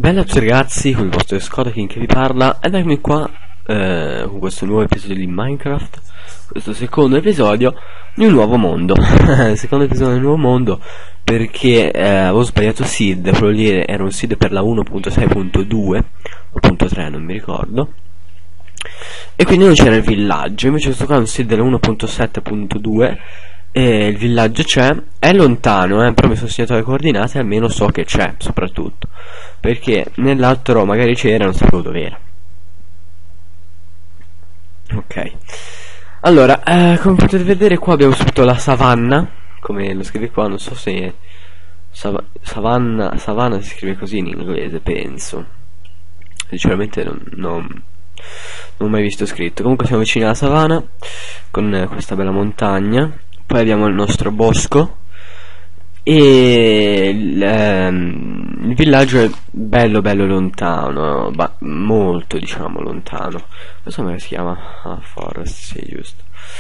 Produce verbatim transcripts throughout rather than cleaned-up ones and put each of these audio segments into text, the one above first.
Bella a tutti ragazzi, con il vostro Scottaking che vi parla, ed eccomi qua eh, con questo nuovo episodio di Minecraft, questo secondo episodio di un nuovo mondo. Secondo episodio di un nuovo mondo perché eh, avevo sbagliato seed, quello lì era un seed per la uno punto sei punto due o punto tre, non mi ricordo, e quindi non c'era il villaggio. Invece questo qua è un seed della uno punto sette punto due e il villaggio c'è, è lontano, eh, però mi sono segnato le coordinate, almeno so che c'è, soprattutto perché nell'altro magari c'era, non sapevo dove era. Ok, allora eh, come potete vedere qua abbiamo subito la savanna, come lo scrive qua, non so se sav savanna, savanna si scrive così in inglese, penso, sinceramente non, non, non ho mai visto scritto. Comunque siamo vicini alla savana con eh, questa bella montagna. Poi abbiamo il nostro bosco e il, ehm, il villaggio è bello bello lontano, ma molto diciamo lontano. Non so come si chiama, ah, forest, sì, giusto.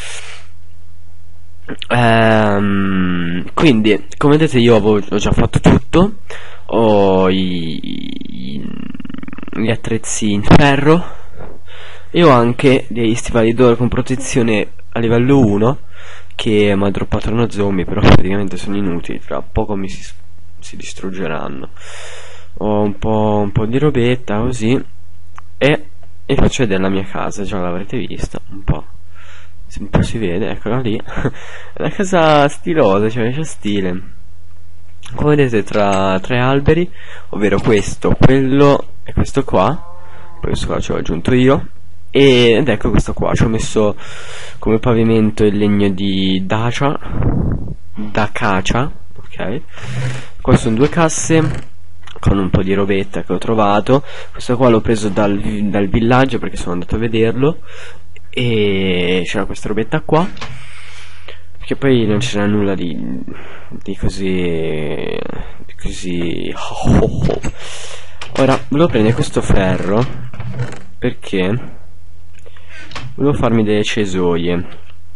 Ehm, quindi come vedete io avevo, ho già fatto tutto, ho i, i, gli attrezzi in ferro e ho anche degli stivali d'oro con protezione a livello uno che mi ha droppato uno zombie, però praticamente sono inutili, tra poco mi si, si distruggeranno. Ho un po', un po' di robetta così e, e faccio vedere la mia casa, già l'avrete vista un po', un po' si vede, eccola lì. È una casa stilosa, cioè c'è stile. Come vedete tra tre alberi, ovvero questo, quello e questo qua, poi questo qua ce l'ho aggiunto io. Ed ecco questo qua, ci ho messo come pavimento il legno di dacia, d'acacia, ok. Qua sono due casse con un po' di robetta che ho trovato. Questo qua l'ho preso dal, dal villaggio perché sono andato a vederlo e c'era questa robetta qua, perché poi non c'era nulla di, di così, di così. Oh, oh, oh. Ora volevo prendere questo ferro perché volevo farmi delle cesoie.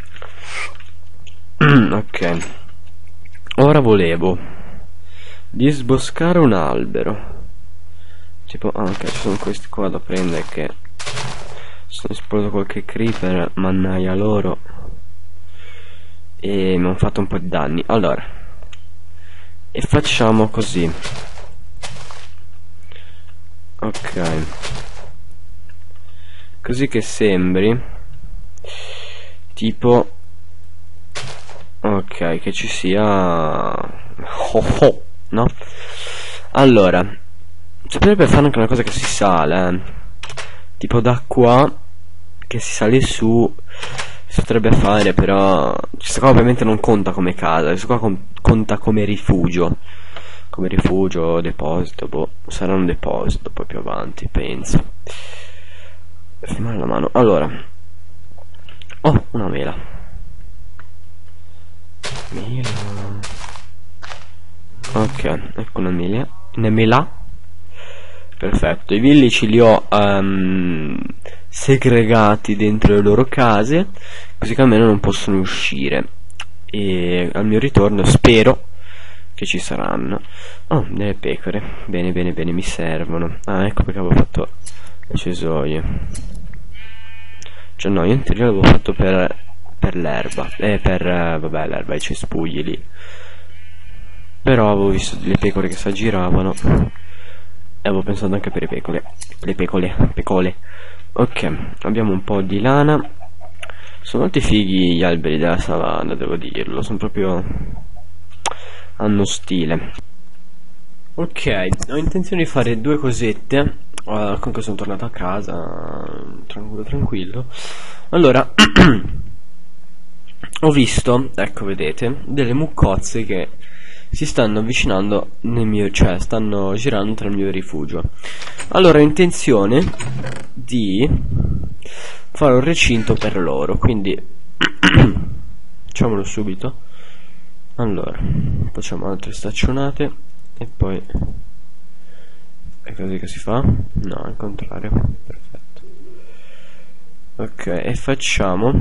Ok, ora volevo disboscare un albero, tipo, ah, ok, ci sono questi qua da prendere che sono esploso qualche creeper, mannaia loro, e mi hanno fatto un po' di danni. Allora, e facciamo così, ok, così che sembri tipo, ok, che ci sia oh oh, no? Allora si potrebbe fare anche una cosa che si sale, eh? Tipo da qua che si sale su, si potrebbe fare, però questo qua ovviamente non conta come casa, questo qua con conta come rifugio, come rifugio, deposito, boh, sarà un deposito poi più avanti, penso. Fermare la mano. Allora, oh, una mela. Mela. Ok, ecco una mela. Una mela. Perfetto. I villici li ho um, segregati dentro le loro case, così che almeno non possono uscire. E al mio ritorno spero che ci saranno. Oh, delle pecore. Bene, bene, bene, mi servono. Ah, ecco perché avevo fatto le cesoie. Cioè no, io in teoria l'avevo fatto per, per l'erba, eh, per, eh, vabbè, l'erba, i cespugli lì. Però avevo visto delle pecore che si aggiravano e avevo pensato anche per le pecore, le pecore, pecole. Ok, abbiamo un po' di lana. Sono molti fighi gli alberi della savana, devo dirlo, sono proprio, hanno stile. Ok, ho intenzione di fare due cosette. Uh, comunque sono tornato a casa tranquillo tranquillo. Allora ho visto, ecco vedete, delle muccozze che si stanno avvicinando nel mio, cioè stanno girando tra il mio rifugio. Allora ho intenzione di fare un recinto per loro, quindi facciamolo subito. Allora facciamo altre staccionate e poi è così che si fa? No, al contrario. Perfetto. Ok, e facciamo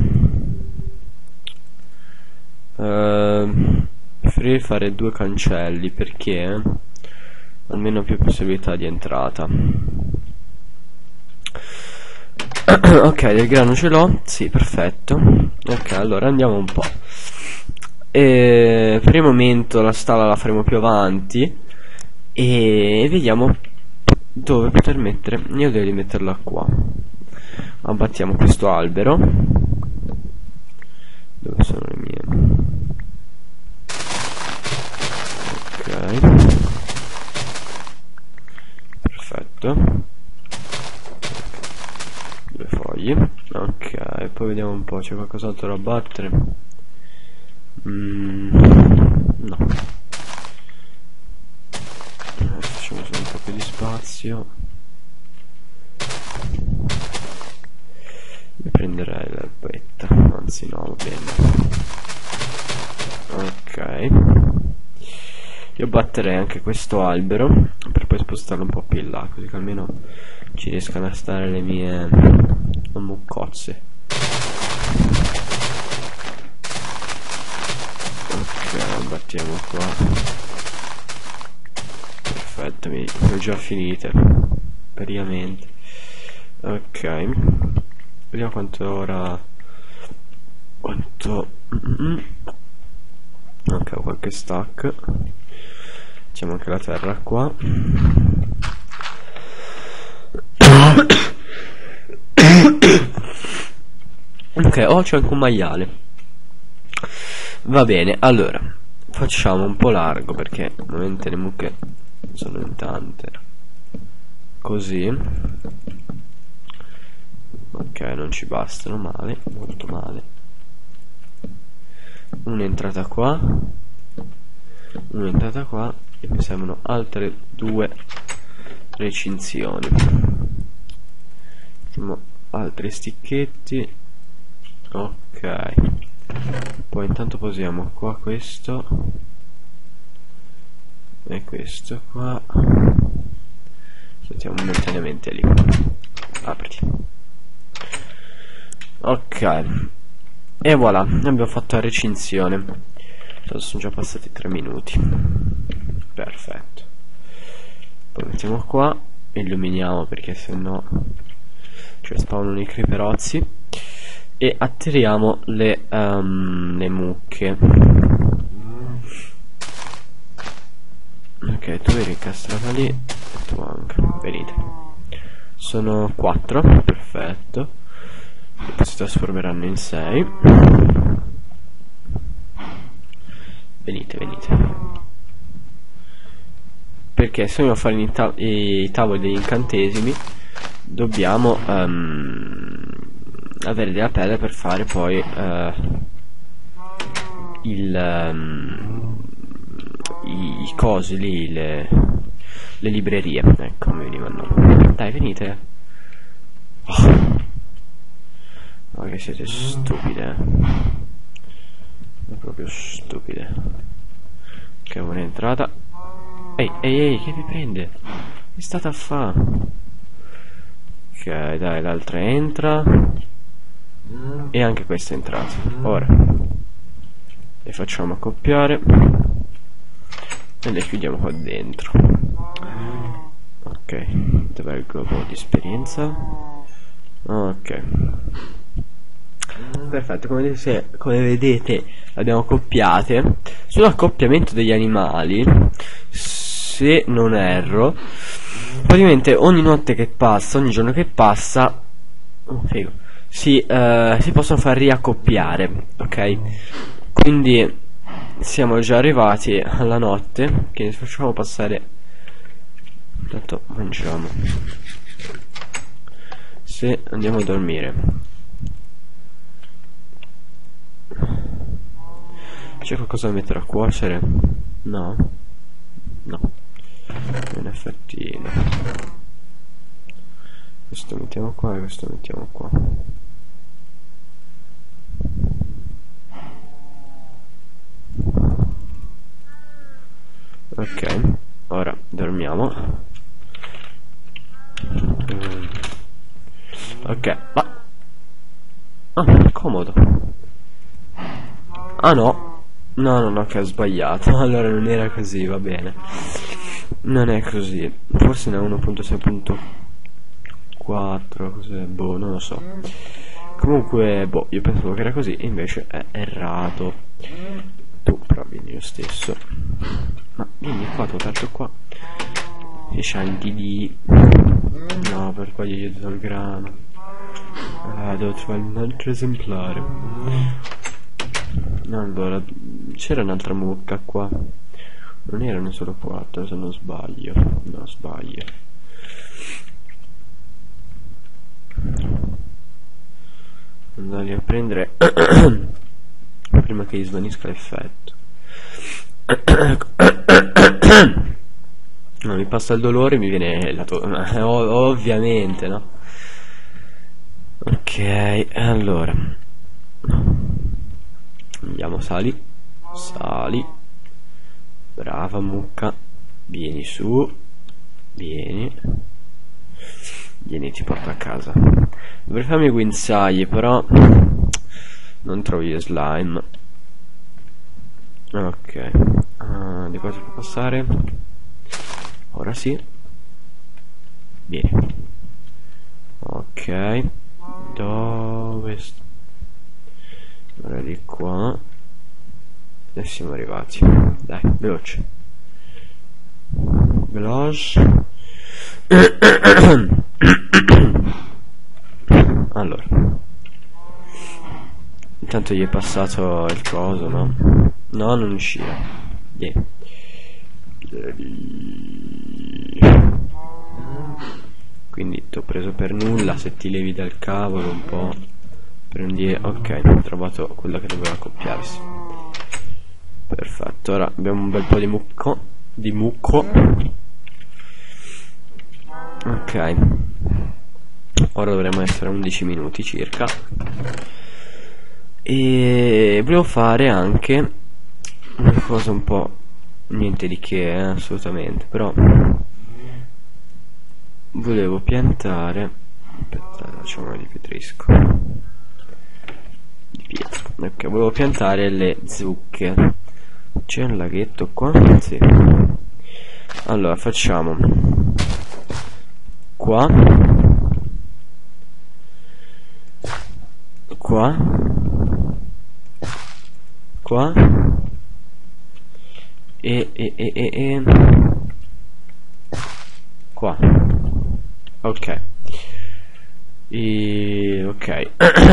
uh, preferirei fare due cancelli perché almeno più possibilità di entrata. Ok, del grano ce l'ho, sì, perfetto. Ok, allora andiamo un po'. E per il momento la stalla la faremo più avanti e vediamo dove poter mettere. Io direi di metterla qua. Abbattiamo questo albero. Dove sono le mie? Ok, perfetto. Due foglie. Ok, poi vediamo un po', c'è qualcos'altro da abbattere? Mm, no. Facciamo solo un po' più di spazio. Mi prenderei l'erbetta, anzi no, va bene. Ok. Io batterei anche questo albero per poi spostarlo un po' più in là, così che almeno ci riescano a stare le mie muccozze. Ok, battiamo qua. Perfetto, mi le ho già finite praticamente. Ok, vediamo quanto ora. Quanto. Mm-mm. Ok, ho qualche stack. Facciamo anche la terra qua. Ok, oh, c'è anche un maiale. Va bene, allora facciamo un po' largo perché ovviamente le mucche sono in tante. Così. Ok, non ci bastano, male, molto male. Un'entrata qua, un'entrata qua e mi servono altre due recinzioni. Facciamo altri sticchetti. Ok, poi intanto posiamo qua questo e questo qua. Mettiamo momentaneamente lì. Apriti. Ok, e voilà, abbiamo fatto la recinzione. Adesso sono già passati tre minuti. Perfetto. Poi mettiamo qua, illuminiamo perché sennò cioè spawnano i creeperozzi. E attiriamo le, um, le mucche. Ok, tu eri incastrata lì e tu anche, venite. Sono quattro, perfetto. E poi si trasformeranno in sei. Venite, venite. Perché se vogliamo fare i, ta i tavoli degli incantesimi dobbiamo um, avere della pelle per fare poi uh, il um, i, i cosi lì, le, le librerie. Ecco, mi veniva il nome. Dai, venite. Oh. Ma che siete stupide. È proprio stupide. Ok, buona entrata. Ehi, ehi, ehi, che vi prende? Che state a fa? Ok, dai, l'altra entra. E anche questa è entrata. Ora le facciamo accoppiare e le chiudiamo qua dentro. Ok, dov'è il globo di esperienza? Ok, perfetto. Come vedete, come vedete abbiamo accoppiate. Sull'accoppiamento degli animali, se non erro, praticamente ogni notte che passa, ogni giorno che passa, oh, figo, si, uh, si possono far riaccoppiare. Ok, quindi siamo già arrivati alla notte, che facciamo passare. Intanto mangiamo. Se andiamo a dormire, c'è qualcosa da mettere a cuocere? No? No, in effetti no. Questo mettiamo qua e questo mettiamo qua. Ok, ora dormiamo. Ok, ma ah, comodo. Ah no, no, no, no, che ho sbagliato. Allora non era così, va bene. non è così, forse ne è uno punto sei punto quattro, cos'è? Boh, non lo so. Comunque, boh, io pensavo che era così, invece è errato. Tu però vieni lo stesso. Ma vieni qua, ti ho aperto qua. E sciogli di... No, per qua gli ho dato il grano. Ah, devo trovare un altro esemplare. Allora, c'era un'altra mucca qua. Non erano solo quattro, se non sbaglio. No, sbaglio. Andare a prendere prima che gli svanisca l'effetto. No, mi passa il dolore e mi viene la to ovviamente, no? Ok, allora andiamo, sali, sali, brava mucca, vieni su, vieni, vieni, ti porto a casa. Dovrei farmi i guinzagli, però non trovi gli slime. Ok, uh, di qua si può passare. Ora sì. Vieni. Ok, dove sto? Ora di qua. E siamo arrivati. Dai, veloce. Veloce. Allora, intanto gli è passato il coso, no? No, non uscire. Vieni. Quindi ti ho preso per nulla. Se ti levi dal cavolo un po', prendi. Ok, ho trovato quella che doveva accoppiarsi. Perfetto, ora abbiamo un bel po' di mucco. Di mucco. Ok, ora dovremmo essere a undici minuti circa. E volevo fare anche una cosa un po', niente di che, eh, assolutamente, però volevo piantare, aspetta, facciamo di pietrisco, di pietra. Ok, volevo piantare le zucche. C'è un laghetto qua? Sì. Allora facciamo qua, qua, qua e, e, e, e, e qua. Ok. E, ok.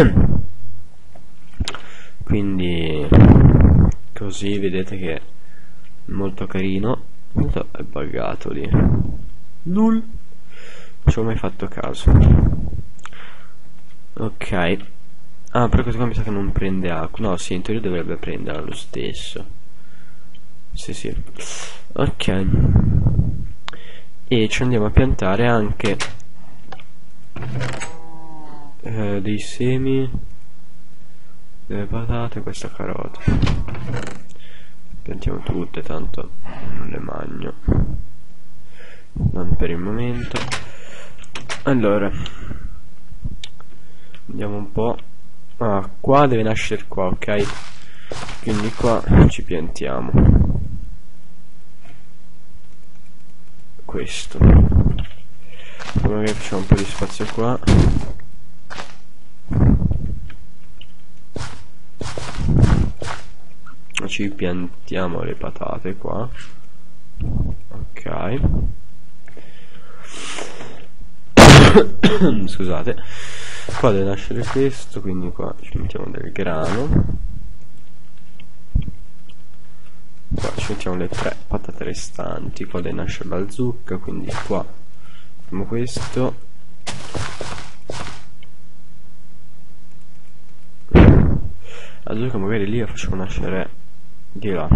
Quindi così vedete che è molto carino. Molto è buggato lì. Null. Non ci ho mai fatto caso. Ok. Ah, però questo qua mi sa che non prende acqua. No, sì, in teoria dovrebbe prendere lo stesso. Sì, sì. Ok. E ci andiamo a piantare anche eh, dei semi, delle patate, questa carota. Piantiamo tutte, tanto non le magno. Non per il momento. Allora andiamo un po'. Ah, qua deve nascere qua, ok? Quindi qua ci piantiamo questo. Magari facciamo un po' di spazio qua. Ci piantiamo le patate qua. Ok. Scusate. Qua deve nascere questo, quindi qua ci mettiamo del grano. Qua ci mettiamo le tre patate restanti. Qua deve nascere la zucca, quindi qua facciamo questo. La zucca magari lì la facciamo nascere di là.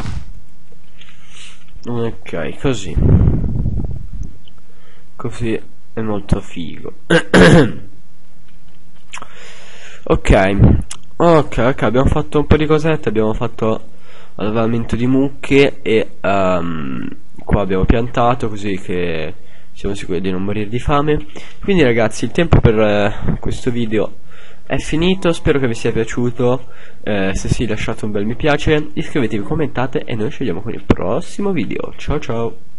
Ok, così. Così è molto figo. Ok, ok, ok, abbiamo fatto un po' di cosette, abbiamo fatto allevamento di mucche e um, qua abbiamo piantato così che siamo sicuri di non morire di fame. Quindi ragazzi, il tempo per uh, questo video è finito, spero che vi sia piaciuto. Eh, se sì, lasciate un bel mi piace, iscrivetevi, commentate e noi ci vediamo con il prossimo video. Ciao ciao.